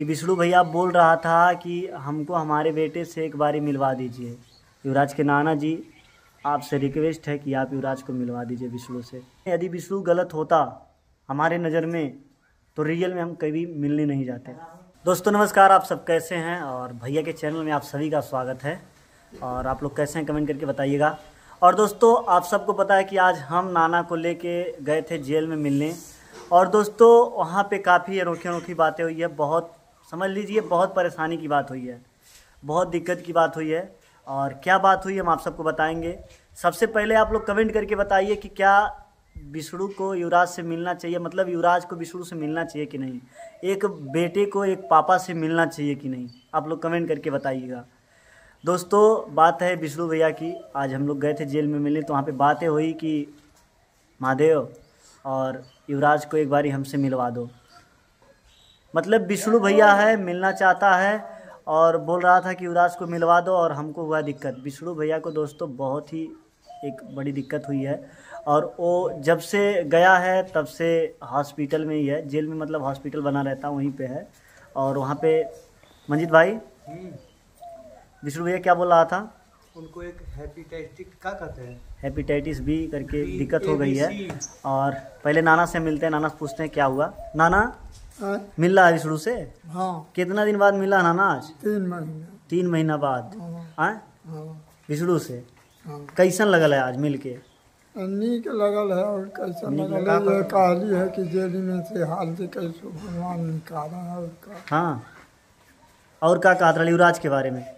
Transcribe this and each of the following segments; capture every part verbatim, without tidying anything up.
विष्णु भैया बोल रहा था कि हमको हमारे बेटे से एक बारी मिलवा दीजिए। युवराज के नाना जी, आपसे रिक्वेस्ट है कि आप युवराज को मिलवा दीजिए विष्णु से। यदि विष्णु गलत होता हमारे नज़र में तो रियल में हम कभी मिलने नहीं जाते। दोस्तों नमस्कार, आप सब कैसे हैं? और भैया के चैनल में आप सभी का स्वागत है। और आप लोग कैसे हैं कमेंट करके बताइएगा। और दोस्तों आप सबको पता है कि आज हम नाना को लेके गए थे जेल में मिलने। और दोस्तों वहाँ पे काफ़ी अनोखी अनोखी बातें हुई है। बहुत समझ लीजिए बहुत परेशानी की बात हुई है, बहुत दिक्कत की बात हुई है। और क्या बात हुई हम आप सबको बताएंगे। सबसे पहले आप लोग कमेंट करके बताइए कि क्या विष्णु को युवराज से मिलना चाहिए, मतलब युवराज को विष्णु से मिलना चाहिए कि नहीं, एक बेटे को एक पापा से मिलना चाहिए कि नहीं, आप लोग कमेंट करके बताइएगा। दोस्तों बात है विष्णु भैया की। आज हम लोग गए थे जेल में मिलने, तो वहाँ पे बातें हुई कि महादेव और युवराज को एक बारी हमसे मिलवा दो। मतलब विष्णु भैया है, मिलना चाहता है और बोल रहा था कि युवराज को मिलवा दो। और हमको हुआ दिक्कत। विष्णु भैया को दोस्तों बहुत ही एक बड़ी दिक्कत हुई है। और वो जब से गया है तब से हॉस्पिटल में ही है, जेल में, मतलब हॉस्पिटल बना रहता वहीं पे है। और वहाँ पे मंजीत भाई, विष्णु भैया क्या बोल रहा था? उनको एक हेपेटाइटिस क्या कहते हैं, हेपेटाइटिस बी करके दिक्कत हो गई है। और पहले नाना से मिलते हैं, नाना से पूछते हैं क्या हुआ। नाना हाँ, मिल रहा है विष्णु से? हाँ, कितना दिन बाद मिला नाना? आज तीन महीने। तीन महीना बाद हाँ, आए हाँ, विष्णु से। हाँ। कैसन लगल है आज मिल के? नीक लगल है। और कैसा नीक लगल है, ये कहली है कि जेल में से हाल से कैसे भगवान निकाला है उसका। हाँ, और क्या कहा था युवराज के बारे में?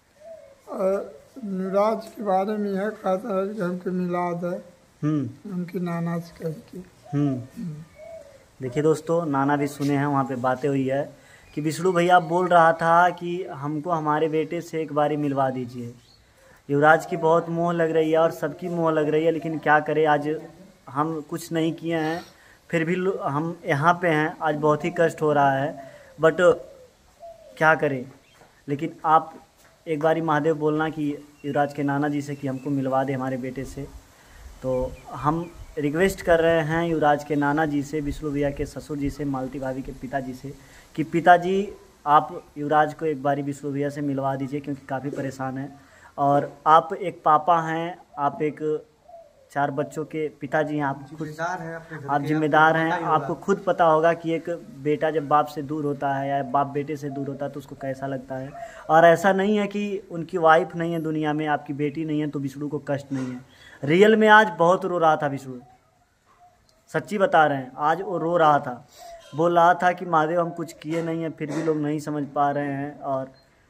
निराज के बारे में यह कहता है कि हमको मिला दे हम्म उनकी नाना से कह के। हम्म देखिए दोस्तों, नाना भी सुने हैं, वहाँ पे बातें हुई है कि विष्णु भैया बोल रहा था कि हमको हमारे बेटे से एक बारी मिलवा दीजिए। युवराज की बहुत मोह लग रही है और सबकी मोह लग रही है, लेकिन क्या करें, आज हम कुछ नहीं किए हैं फिर भी हम यहाँ पे हैं। आज बहुत ही कष्ट हो रहा है, बट क्या करें। लेकिन आप एक बारी महादेव बोलना कि युवराज के नाना जी से कि हमको मिलवा दे हमारे बेटे से। तो हम रिक्वेस्ट कर रहे हैं युवराज के नाना जी से, विष्णु भैया के ससुर जी से, मालती भाभी के पिताजी से कि पिताजी आप युवराज को एक बारी विष्णु भैया से मिलवा दीजिए, क्योंकि काफ़ी परेशान है। और आप एक पापा हैं, आप एक चार बच्चों के पिताजी हैं, आप खुद जिम्मेदार हैं अपने घर आप के, जिम्मेदार हैं। आपको पता ही आपको खुद पता होगा कि एक बेटा जब बाप से दूर होता है या बाप बेटे से दूर होता है तो उसको कैसा लगता है। और ऐसा नहीं है कि उनकी वाइफ नहीं है दुनिया में, आपकी बेटी नहीं है तो विष्णु को कष्ट नहीं है। रियल में आज बहुत रो रहा था विष्णु, सच्ची बता रहे हैं। आज वो रो रहा था, बोल रहा था कि महादेव हम कुछ किए नहीं हैं फिर भी लोग नहीं समझ पा रहे हैं और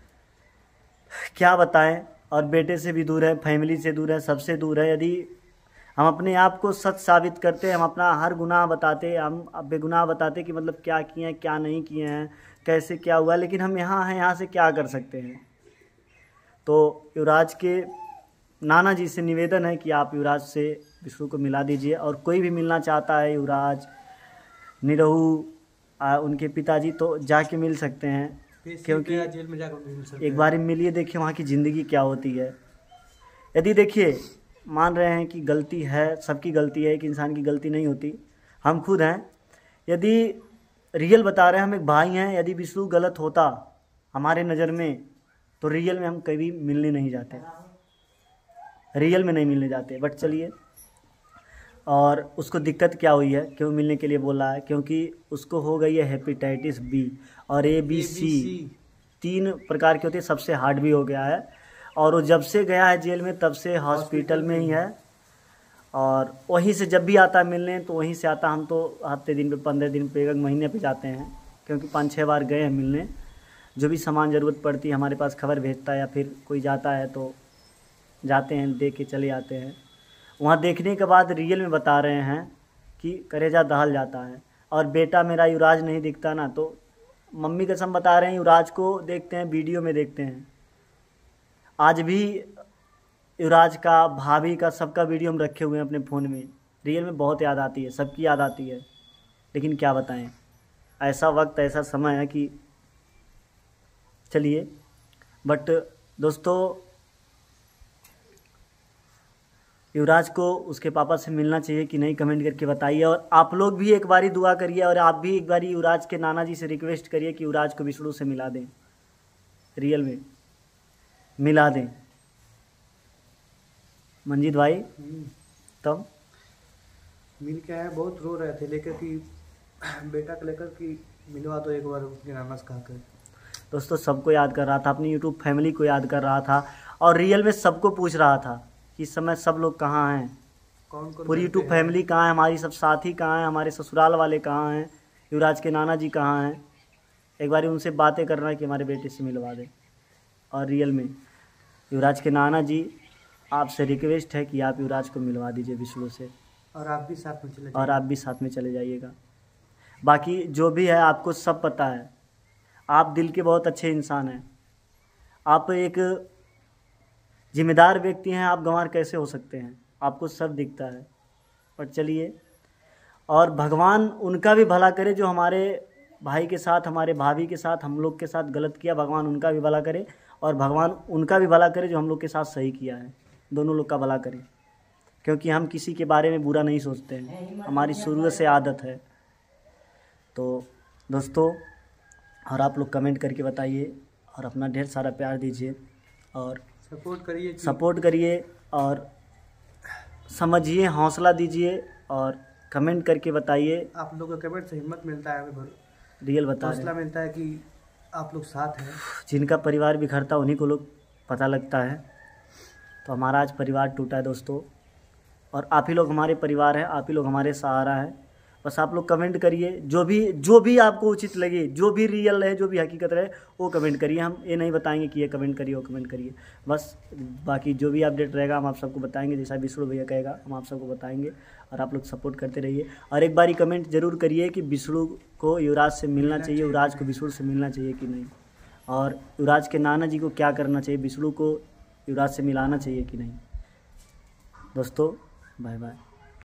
क्या बताएं। और बेटे से भी दूर है, फैमिली से दूर है, सबसे दूर है। यदि हम अपने आप को सच साबित करते, हम अपना हर गुनाह बताते, हम बेगुनाह बताते कि मतलब क्या किए हैं क्या नहीं किए हैं, कैसे क्या हुआ, लेकिन हम यहाँ हैं, यहाँ से क्या कर सकते हैं। तो युवराज के नाना जी से निवेदन है कि आप युवराज से विष्णु को मिला दीजिए। और कोई भी मिलना चाहता है, युवराज, निरहू, उनके पिताजी, तो जाके मिल सकते हैं, क्योंकि जेल में जाकर मिल सकते एक बार मिलिए, देखिए वहाँ की ज़िंदगी क्या होती है। यदि देखिए मान रहे हैं कि गलती है, सबकी गलती है, एक इंसान की गलती नहीं होती, हम खुद हैं। यदि रियल बता रहे हैं, हम एक भाई हैं, यदि विष्णु गलत होता हमारे नज़र में तो रियल में हम कभी मिलने नहीं जाते, रियल में नहीं मिलने जाते। बट चलिए, और उसको दिक्कत क्या हुई है, क्यों मिलने के लिए बोला है, क्योंकि उसको हो गई है हेपेटाइटिस बी और ए बी सी, तीन प्रकार की होती है, सबसे हार्ड भी हो गया है। और वो जब से गया है जेल में तब से हॉस्पिटल में ही है। और वहीं से जब भी आता है मिलने तो वहीं से आता। हम तो हफ्ते दिन पे, पंद्रह दिन पे, एक महीने पे जाते हैं, क्योंकि पाँच छः बार गए हैं मिलने। जो भी सामान ज़रूरत पड़ती है हमारे पास खबर भेजता है, या फिर कोई जाता है तो जाते हैं, देख के चले आते हैं। वहाँ देखने के बाद रियल में बता रहे हैं कि कलेजा दहल जाता है। और बेटा मेरा युवराज नहीं दिखता ना, तो मम्मी कसम बता रहे हैं, युवराज को देखते हैं, वीडियो में देखते हैं। आज भी युवराज का, भाभी का, सबका वीडियो हम रखे हुए हैं अपने फ़ोन में। रियल में बहुत याद आती है, सबकी याद आती है, लेकिन क्या बताएं, ऐसा वक्त, ऐसा समय है कि चलिए। बट दोस्तों युवराज को उसके पापा से मिलना चाहिए कि नहीं, कमेंट करके बताइए। और आप लोग भी एक बारी दुआ करिए और आप भी एक बारी युवराज के नाना जी से रिक्वेस्ट करिए कि युवराज को विष्णु से मिला दें, रियल में मिला दें। मंजीत भाई हम्म, तब मिल के आए, बहुत रो रहे थे लेकर कि बेटा को लेकर कि मिलवा दो एक बार उसके नाना से कहकर। दोस्तों सबको याद कर रहा था, अपनी यूट्यूब फैमिली को याद कर रहा था और रियल में सबको पूछ रहा था कि इस समय सब लोग कहाँ हैं, कौन कौन पूरी घर पे यूट्यूब है? फैमिली कहाँ है, हमारी सब साथी कहाँ हैं, हमारे ससुराल वाले कहाँ हैं, युवराज के नाना जी कहाँ हैं। एक बार उनसे बातें करना कि हमारे बेटे से मिलवा दें। और रियल में युवराज के नाना जी आपसे रिक्वेस्ट है कि आप युवराज को मिलवा दीजिए विष्णु से, और आप भी साथ में चले और जाइए। आप भी साथ में चले जाइएगा। बाकी जो भी है आपको सब पता है, आप दिल के बहुत अच्छे इंसान हैं, आप एक जिम्मेदार व्यक्ति हैं, आप गंवार कैसे हो सकते हैं, आपको सब दिखता है। पर चलिए, और भगवान उनका भी भला करे जो हमारे भाई के साथ, हमारे भाभी के साथ, हम लोग के साथ गलत किया, भगवान उनका भी भला करे और भगवान उनका भी भला करे जो हम लोग के साथ सही किया है, दोनों लोग का भला करे। क्योंकि हम किसी के बारे में बुरा नहीं सोचते हैं, हमारी शुरू से आदत है। तो दोस्तों, और आप लोग कमेंट करके बताइए और अपना ढेर सारा प्यार दीजिए और सपोर्ट करिए कि सपोर्ट करिए और समझिए, हौसला दीजिए और कमेंट करके बताइए। आप लोगों के कमेंट से हिम्मत मिलता है, हमें रियल बता रहे हौसला हैं, मिलता है कि आप लोग साथ हैं। जिनका परिवार बिखरता उन्हीं को लोग पता लगता है। तो हमारा आज परिवार टूटा है दोस्तों, और आप ही लोग हमारे परिवार हैं, आप ही लोग हमारे सहारा है। बस आप लोग कमेंट करिए, जो भी जो भी आपको उचित लगे, जो भी रियल रहे, जो भी हकीकत रहे, वो कमेंट करिए। हम ये नहीं बताएंगे कि ये कमेंट करिए, वो कमेंट करिए। बस बाकी जो भी अपडेट रहेगा हम आप सबको बताएंगे, जैसा विष्णु भैया कहेगा हम आप सबको बताएंगे। और आप लोग सपोर्ट करते रहिए। और एक बारी कमेंट जरूर करिए कि विष्णु को युवराज से मिलना चाहिए, युवराज को विष्णु से मिलना चाहिए कि नहीं, और युवराज के नाना जी को क्या करना चाहिए, विष्णु को युवराज से मिलाना चाहिए कि नहीं। दोस्तों बाय बाय।